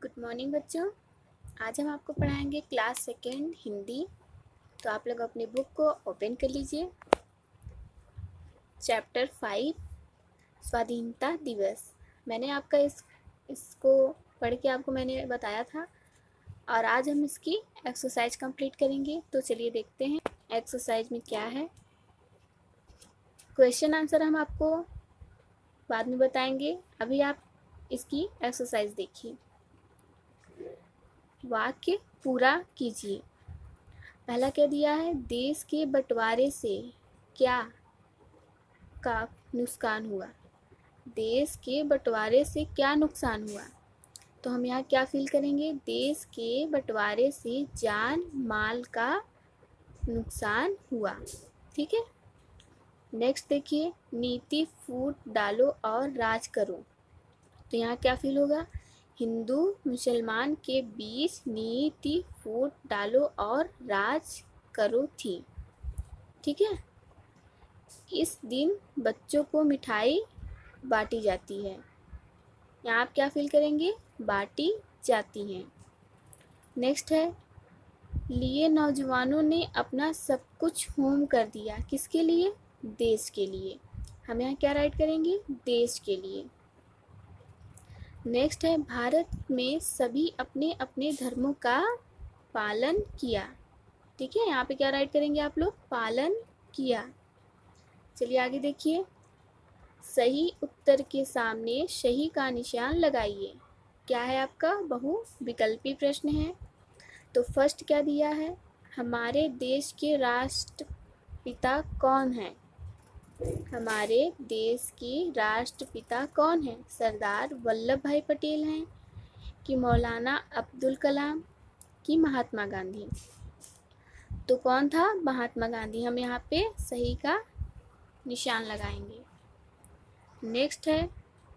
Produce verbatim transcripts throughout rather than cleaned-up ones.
Good morning बच्चों। आज हम आपको पढ़ाएंगे क्लास सेकेंड हिंदी। तो आप लोग अपनी बुक को ओपन कर लीजिए। चैप्टर फाइव स्वाधीनता दिवस। मैंने आपका इस इसको पढ़ के आपको मैंने बताया था और आज हम इसकी एक्सरसाइज कंप्लीट करेंगे। तो चलिए देखते हैं एक्सरसाइज में क्या है। क्वेश्चन आंसर हम आपको बाद में बताएंगे, अभी आप इसकी एक्सरसाइज देखिए। वाक्य पूरा कीजिए। पहला क्या दिया है, देश के बंटवारे से क्या का नुकसान हुआ। देश के बंटवारे से क्या नुकसान हुआ, तो हम यहाँ क्या फील करेंगे, देश के बंटवारे से जान माल का नुकसान हुआ। ठीक है, नेक्स्ट देखिए, नीति फूट डालो और राज करो। तो यहाँ क्या फील होगा, हिंदू मुसलमान के बीच नीति फूट डालो और राज करो थी। ठीक है, इस दिन बच्चों को मिठाई बांटी जाती है। यहाँ आप क्या फील करेंगे, बांटी जाती हैं। नेक्स्ट है, लिए नौजवानों ने अपना सब कुछ होम कर दिया। किसके लिए, देश के लिए। हम यहाँ क्या राइट करेंगे, देश के लिए। नेक्स्ट है, भारत में सभी अपने अपने धर्मों का पालन किया। ठीक है, यहाँ पे क्या राइट करेंगे आप लोग, पालन किया। चलिए आगे देखिए, सही उत्तर के सामने सही का निशान लगाइए। क्या है आपका, बहु विकल्पी प्रश्न है। तो फर्स्ट क्या दिया है, हमारे देश के राष्ट्रपिता कौन है। हमारे देश के राष्ट्रपिता कौन है, सरदार वल्लभ भाई पटेल हैं कि मौलाना अब्दुल कलाम कि महात्मा गांधी। तो कौन था, महात्मा गांधी। हम यहाँ पे सही का निशान लगाएंगे। नेक्स्ट है,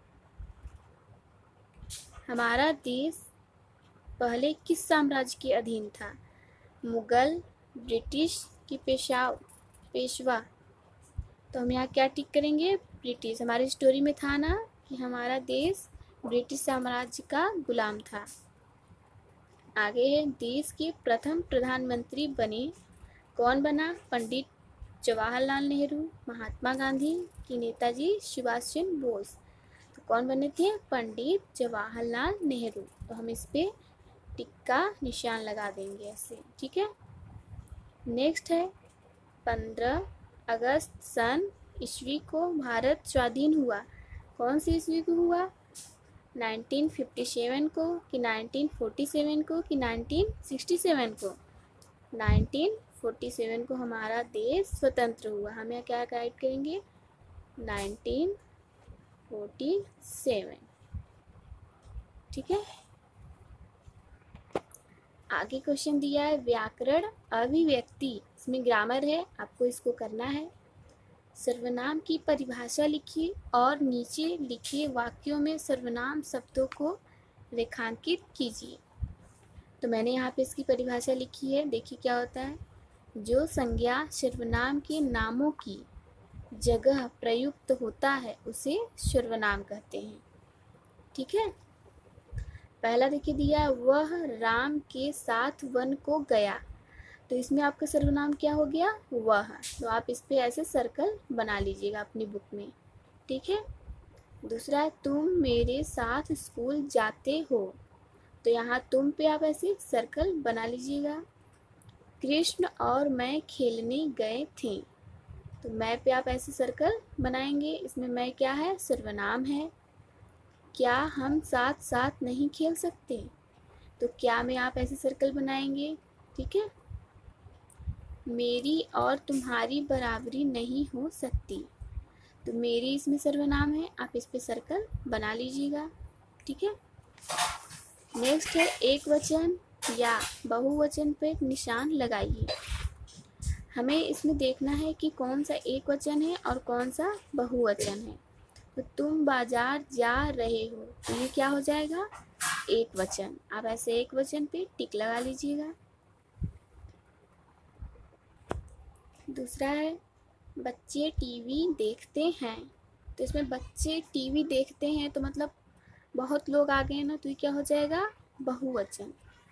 हमारा देश पहले किस साम्राज्य के अधीन था, मुगल, ब्रिटिश कि पेशा पेशवा। तो हम यहाँ क्या टिक करेंगे, ब्रिटिश। हमारी स्टोरी में था ना कि हमारा देश ब्रिटिश साम्राज्य का गुलाम था। आगे है, देश के प्रथम प्रधानमंत्री बने, कौन बना, पंडित जवाहरलाल नेहरू, महात्मा गांधी कि नेताजी सुभाष चंद्र बोस। तो कौन बने थे, पंडित जवाहरलाल नेहरू। तो हम इस पे टिक का निशान लगा देंगे ऐसे। ठीक है, नेक्स्ट है, पंद्रह अगस्त सन ईस्वी को भारत स्वाधीन हुआ। कौन सी ईस्वी को हुआ, नाइनटीन फिफ्टी सेवन को कि नाइनटीन फोर्टी सेवन को कि नाइनटीन सिक्सटी सेवन को। नाइनटीन फोर्टी सेवन को हमारा देश स्वतंत्र हुआ। हम यहाँ क्या गाइड करेंगे, नाइनटीन फोर्टी सेवन। ठीक है, आगे क्वेश्चन दिया है, व्याकरण अभिव्यक्ति, इसमें ग्रामर है, आपको इसको करना है। सर्वनाम की परिभाषा लिखिए और नीचे लिखे वाक्यों में सर्वनाम शब्दों को रेखांकित कीजिए। तो मैंने यहाँ पे इसकी परिभाषा लिखी है, देखिए क्या होता है, जो संज्ञा सर्वनाम के नामों की जगह प्रयुक्त होता है उसे सर्वनाम कहते हैं। ठीक है, पहला देखिए दिया, वह राम के साथ वन को गया। तो इसमें आपका सर्वनाम क्या हो गया, वह। तो आप इस पे ऐसे सर्कल बना लीजिएगा अपनी बुक में। ठीक है, दूसरा है, तुम मेरे साथ स्कूल जाते हो। तो यहाँ तुम पे आप ऐसे सर्कल बना लीजिएगा। कृष्ण और मैं खेलने गए थे। तो मैं पे आप ऐसे सर्कल बनाएंगे। इसमें मैं क्या है, सर्वनाम है। क्या हम साथ साथ नहीं खेल सकते, तो क्या में आप ऐसे सर्कल बनाएंगे। ठीक है, मेरी और तुम्हारी बराबरी नहीं हो सकती। तो मेरी इसमें सर्वनाम है, आप इस पे सर्कल बना लीजिएगा। ठीक है, नेक्स्ट है, एक वचन या बहुवचन पे निशान लगाइए। हमें इसमें देखना है कि कौन सा एक वचन है और कौन सा बहुवचन है। तो तुम बाजार जा रहे हो, तो ये क्या हो जाएगा, एक वचन। आप ऐसे एक वचन पे टिक लगा लीजिएगा। दूसरा है, बच्चे टीवी देखते हैं। तो इसमें बच्चे टीवी देखते हैं तो मतलब बहुत लोग आ गए ना, तो ये क्या हो जाएगा, बहुवचन।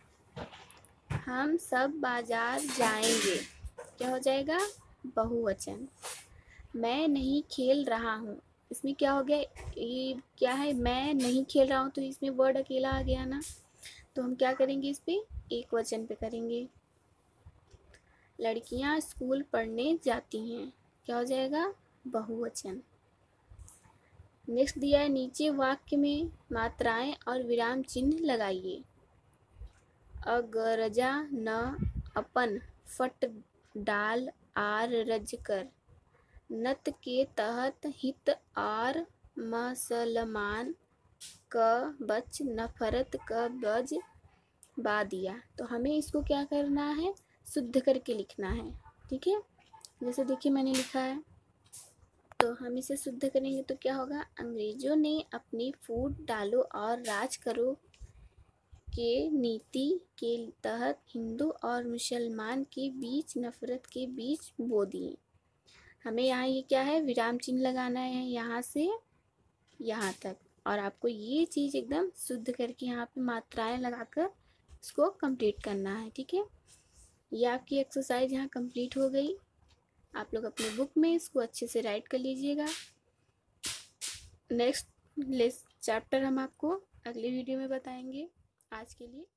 हम सब बाजार जाएंगे, क्या हो जाएगा? बहुवचन। मैं नहीं खेल रहा हूँ, इसमें क्या हो गया? ये क्या है? मैं नहीं खेल रहा हूँ, तो इसमें वर्ड अकेला आ गया ना, तो हम क्या करेंगे? इस पे एक वचन पे करेंगे। लड़कियां स्कूल पढ़ने जाती हैं, क्या हो जाएगा? बहुवचन। नेक्स्ट दिया है नीचे वाक्य में मात्राएं और विराम चिन्ह लगाइए। अगरजा न अपन फट डाल आर रज कर, नत के तहत हित और मसलमान क बच नफरत क बज बा दिया। तो हमें इसको क्या करना है? शुद्ध करके लिखना है, ठीक है। जैसे देखिए मैंने लिखा है, तो हम इसे शुद्ध करेंगे तो क्या होगा? अंग्रेजों ने अपनी फूट डालो और राज करो के नीति के तहत हिंदू और मुसलमान के बीच नफरत के बीज बो दिए। हमें यहाँ ये क्या है? विराम चिन्ह लगाना है यहाँ से यहाँ तक, और आपको ये चीज़ एकदम शुद्ध करके यहाँ पे मात्राएं लगाकर इसको कंप्लीट करना है, ठीक है। ये आपकी एक्सरसाइज यहाँ कंप्लीट हो गई। आप लोग अपने बुक में इसको अच्छे से राइट कर लीजिएगा। नेक्स्ट लेस चैप्टर हम आपको अगले वीडियो में बताएंगे। आज के लिए